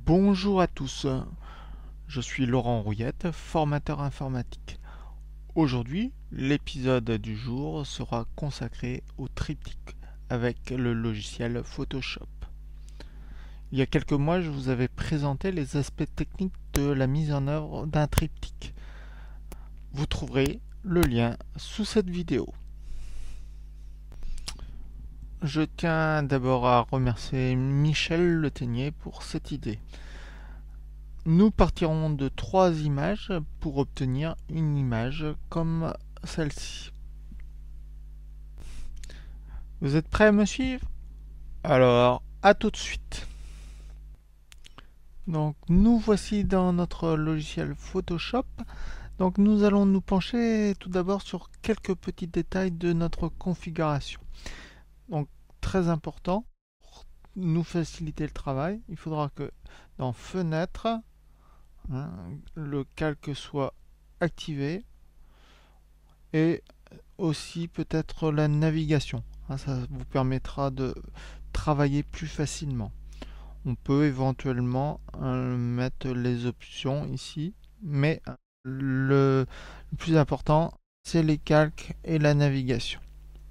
Bonjour à tous, je suis Laurent Rouillette, formateur informatique. Aujourd'hui, l'épisode du jour sera consacré au triptyque avec le logiciel Photoshop. Il y a quelques mois, je vous avais présenté les aspects techniques de la mise en œuvre d'un triptyque. Vous trouverez le lien sous cette vidéo. Je tiens d'abord à remercier Michel Leténier pour cette idée. Nous partirons de 3 images pour obtenir une image comme celle-ci. Vous êtes prêts à me suivre? Alors, à tout de suite. Donc, nous voici dans notre logiciel Photoshop. Donc, nous allons nous pencher tout d'abord sur quelques petits détails de notre configuration. Donc, très important, pour nous faciliter le travail, il faudra que dans Fenêtre, le calque soit activé et aussi peut-être la navigation. Ça vous permettra de travailler plus facilement. On peut éventuellement mettre les options ici, mais le plus important, c'est les calques et la navigation.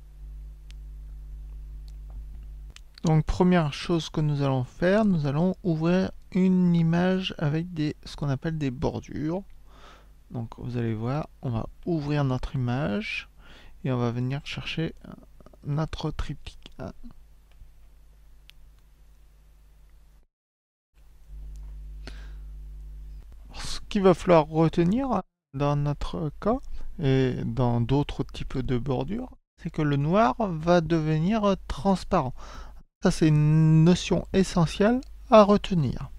Donc première chose que nous allons faire, nous allons ouvrir une image avec ce qu'on appelle des bordures. Donc vous allez voir, on va ouvrir notre image et on va venir chercher notre triptyque. Ce qu'il va falloir retenir dans notre cas et dans d'autres types de bordures, c'est que le noir va devenir transparent. Ça, c'est une notion essentielle à retenir.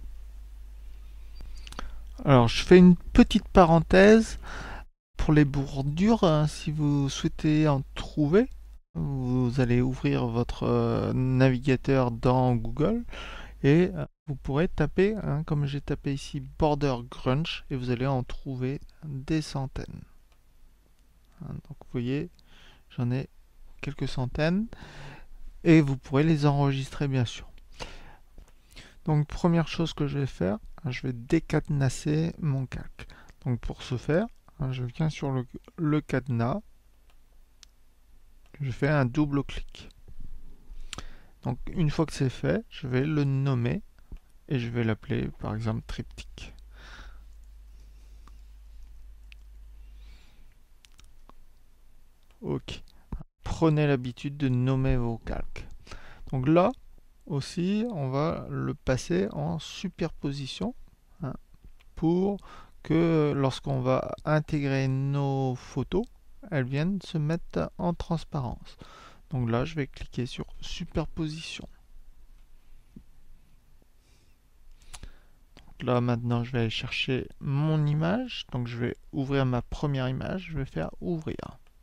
Alors, je fais une petite parenthèse pour les bordures. Si vous souhaitez en trouver, vous allez ouvrir votre navigateur dans Google et vous pourrez taper, comme j'ai tapé ici, Border Grunge, et vous allez en trouver des centaines. Donc vous voyez, j'en ai quelques centaines, et vous pourrez les enregistrer bien sûr. Donc première chose que je vais faire, je vais décadenasser mon calque. Donc pour ce faire, je viens sur le cadenas, je fais un double clic. Donc une fois que c'est fait, je vais le nommer et je vais l'appeler par exemple triptyque. Ok. Prenez l'habitude de nommer vos calques. Donc là aussi, on va le passer en superposition pour que lorsqu'on va intégrer nos photos, elles viennent se mettre en transparence. Donc là, je vais cliquer sur superposition. Donc là, maintenant, je vais aller chercher mon image. Donc je vais ouvrir ma première image. Je vais faire ouvrir.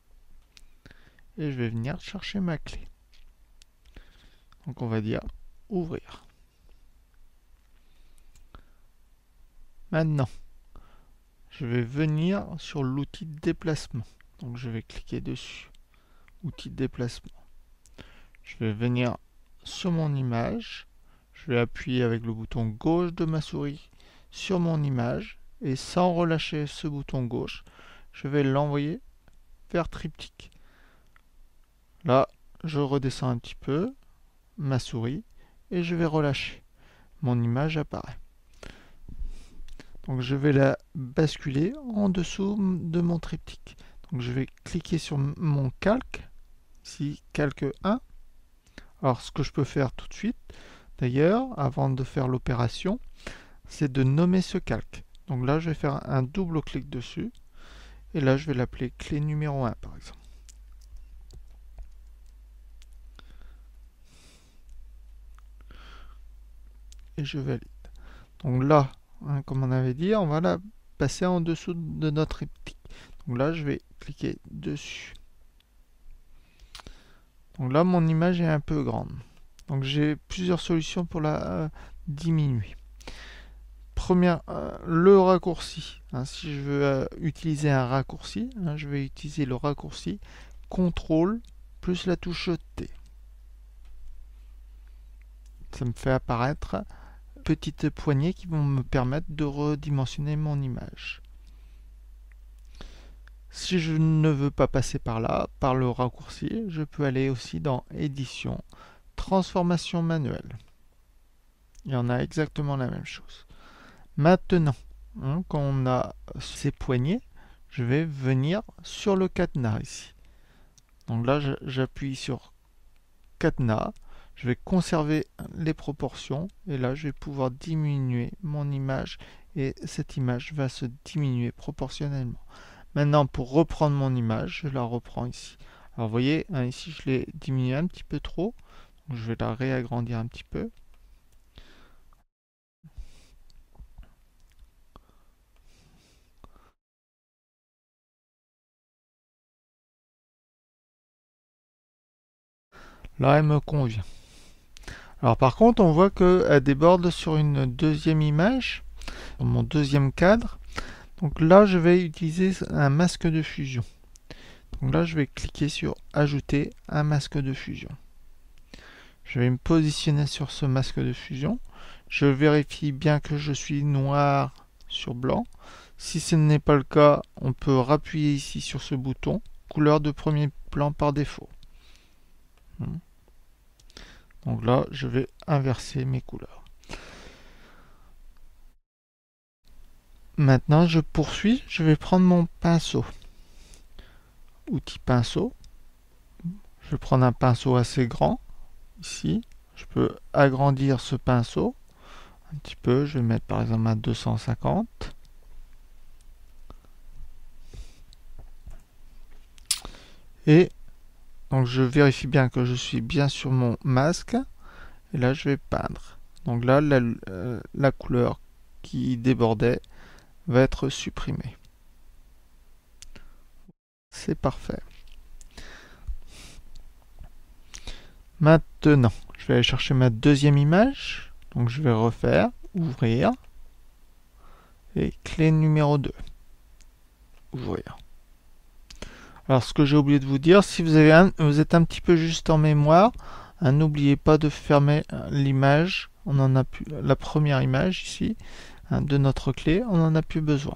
Et je vais venir chercher ma clé. Donc on va dire ouvrir. Maintenant, je vais venir sur l'outil de déplacement. Donc je vais cliquer dessus. Outil de déplacement. Je vais venir sur mon image. Je vais appuyer avec le bouton gauche de ma souris sur mon image. Et sans relâcher ce bouton gauche, je vais l'envoyer vers triptyque. Là, je redescends un petit peu ma souris et je vais relâcher. Mon image apparaît. Donc je vais la basculer en dessous de mon triptyque. Donc je vais cliquer sur mon calque, ici calque 1. Alors ce que je peux faire tout de suite, d'ailleurs, avant de faire l'opération, c'est de nommer ce calque. Donc là je vais faire un double clic dessus, et là je vais l'appeler clé numéro 1 par exemple. Et je valide. Donc là, comme on avait dit, on va la passer en dessous de notre triptyque. Donc là, je vais cliquer dessus. Donc là, mon image est un peu grande. Donc j'ai plusieurs solutions pour la diminuer. Première, le raccourci. Si je veux utiliser un raccourci, je vais utiliser le raccourci CTRL plus la touche T. Ça me fait apparaître petites poignées qui vont me permettre de redimensionner mon image. Si je ne veux pas passer par là, par le raccourci, je peux aller aussi dans Édition, Transformation manuelle. Il y en a exactement la même chose. Maintenant, quand on a ces poignées, je vais venir sur le cadenas ici. Donc là, j'appuie sur cadenas, je vais conserver les proportions et là, je vais pouvoir diminuer mon image et cette image va se diminuer proportionnellement. Maintenant, pour reprendre mon image, je la reprends ici. Alors, vous voyez, ici, je l'ai diminué un petit peu trop. Donc, je vais la réagrandir un petit peu. Là, elle me convient. Alors, par contre, on voit qu'elle déborde sur une deuxième image, sur mon deuxième cadre. Donc là, je vais utiliser un masque de fusion. Donc là, je vais cliquer sur Ajouter un masque de fusion. Je vais me positionner sur ce masque de fusion. Je vérifie bien que je suis noir sur blanc. Si ce n'est pas le cas, on peut appuyer ici sur ce bouton, couleur de premier plan par défaut. Donc là, je vais inverser mes couleurs. Maintenant, je poursuis. Je vais prendre mon pinceau. Outil pinceau. Je vais prendre un pinceau assez grand. Ici, je peux agrandir ce pinceau un petit peu. Je vais mettre par exemple à 250. Et donc je vérifie bien que je suis bien sur mon masque. Et là, je vais peindre. Donc là, la couleur qui débordait va être supprimée. C'est parfait. Maintenant, je vais aller chercher ma deuxième image. Donc je vais refaire, ouvrir. Et clé numéro 2. Ouvrir. Alors ce que j'ai oublié de vous dire, si vous êtes un petit peu juste en mémoire, n'oubliez pas de fermer l'image. On n'en a plus, la première image ici de notre clé, on n'en a plus besoin.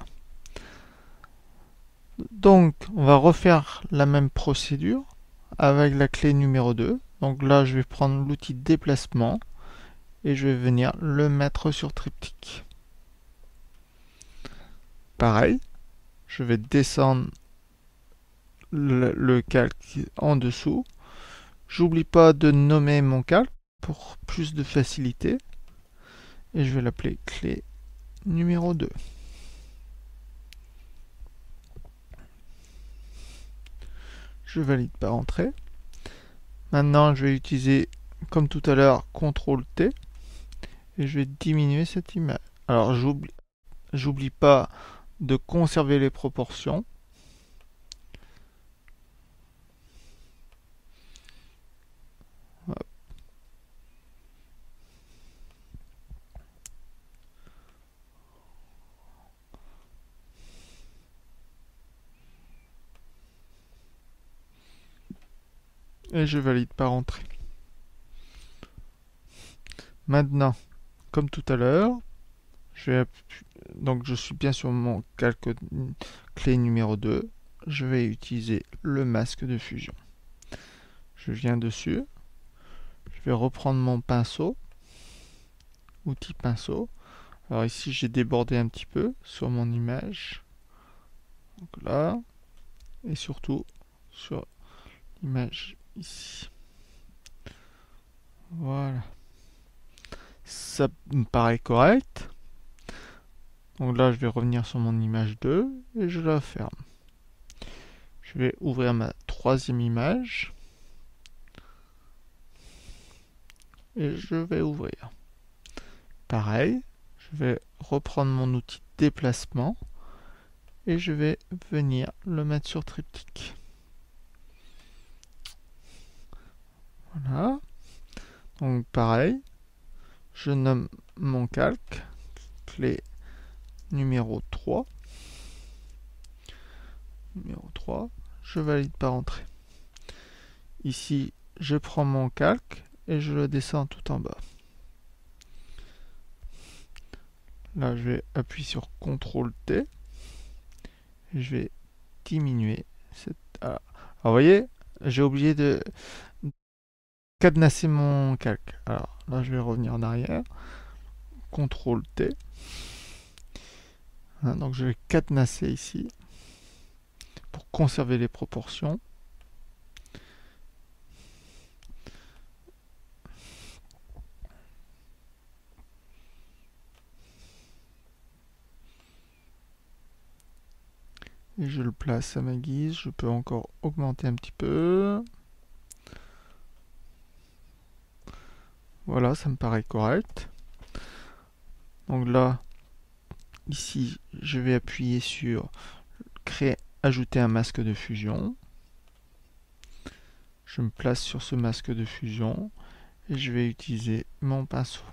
Donc on va refaire la même procédure avec la clé numéro 2. Donc là je vais prendre l'outil déplacement et je vais venir le mettre sur triptyque. Pareil, je vais descendre le calque en dessous. J'oublie pas de nommer mon calque pour plus de facilité. Et je vais l'appeler clé numéro 2. Je valide par entrée. Maintenant, je vais utiliser, comme tout à l'heure, CTRL T. Et je vais diminuer cette image. Alors, j'oublie pas de conserver les proportions. Hop. Et je valide par entrée. Maintenant, comme tout à l'heure, donc je suis bien sur mon calque clé numéro 2. Je vais utiliser le masque de fusion. Je viens dessus. Je vais reprendre mon pinceau. Outil pinceau. Alors ici, j'ai débordé un petit peu sur mon image. Donc là. Et surtout sur l'image ici. Voilà. Ça me paraît correct. Donc là, je vais revenir sur mon image 2 et je la ferme. Je vais ouvrir ma troisième image. Et je vais ouvrir. Pareil, je vais reprendre mon outil déplacement et je vais venir le mettre sur triptyque. Voilà. Donc pareil, je nomme mon calque, clé numéro 3. Numéro 3, je valide par entrée. Ici, je prends mon calque et je le descends tout en bas. Là, je vais appuyer sur CTRL T. Et je vais diminuer cette... Alors, vous voyez, j'ai oublié de cadenasser mon calque. Alors là, je vais revenir en arrière. CTRL T. Hein, donc je vais cadenasser ici pour conserver les proportions. Et je le place à ma guise. Je peux encore augmenter un petit peu. Voilà, ça me paraît correct. Donc là, ici, je vais appuyer sur créer, ajouter un masque de fusion. Je me place sur ce masque de fusion et je vais utiliser mon pinceau.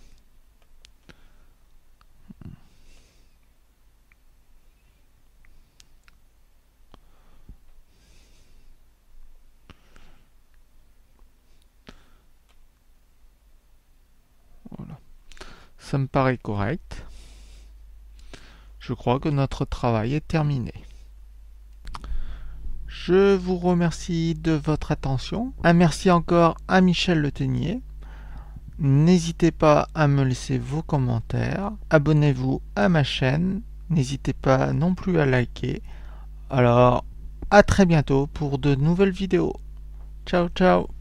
Voilà. Ça me paraît correct. Je crois que notre travail est terminé. Je vous remercie de votre attention. Un merci encore à Michel Le Ténier. N'hésitez pas à me laisser vos commentaires. Abonnez-vous à ma chaîne. N'hésitez pas non plus à liker. Alors, à très bientôt pour de nouvelles vidéos. Ciao, ciao!